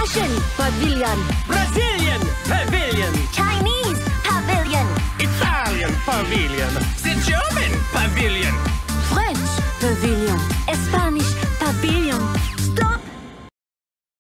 Russian pavilion. Brazilian pavilion. Chinese pavilion. Italian pavilion. The German pavilion. French pavilion.